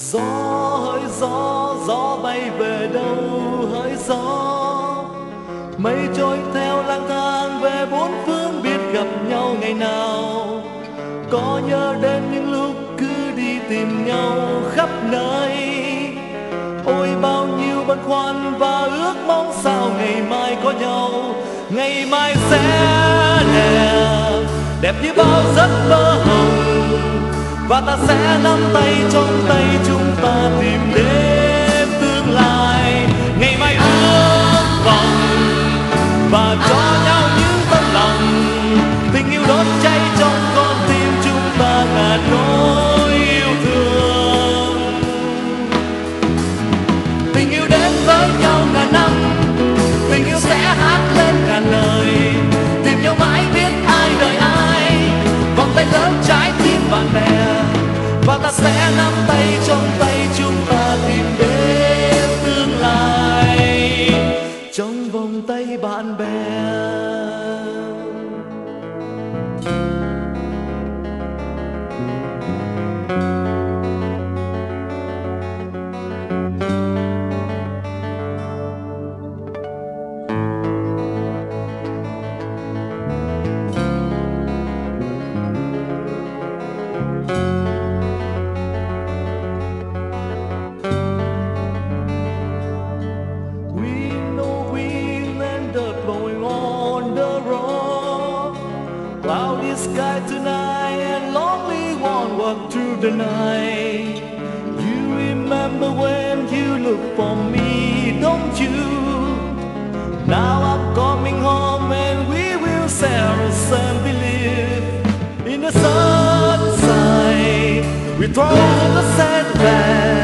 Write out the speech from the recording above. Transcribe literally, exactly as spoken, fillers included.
Gió hỡi gió, gió bay về đâu hỡi gió. Mây trôi theo lang thang về bốn phương, biết gặp nhau ngày nào. Có nhớ đến những lúc cứ đi tìm nhau khắp nơi. Ôi bao nhiêu băn khoăn và ước mong sao ngày mai có nhau. Ngày mai sẽ đẹp, đẹp như bao giấc mơ hồng. Và ta sẽ nắm tay trong tay chúng ta tìm đến tương lai. Ngày mai ước vọng và cho nhau những tấm lòng. Tình yêu đốt cháy trong con tim chúng ta ngàn nỗi yêu thương. Tình yêu đến với nhau ngàn năm, tình yêu sẽ hát lên ngàn lời. Tìm nhau mãi biết ai đợi ai, vòng tay lớn trái tim bạn bè. Và ta sẽ nắm tay trong tay chúng ta tìm đến tương lai trong vòng tay bạn bè. Cloudy sky tonight and lonely one walk through the night. You remember when you looked for me, don't you? Now I'm coming home and we will share a same belief. In the sunshine we throw the sandbag.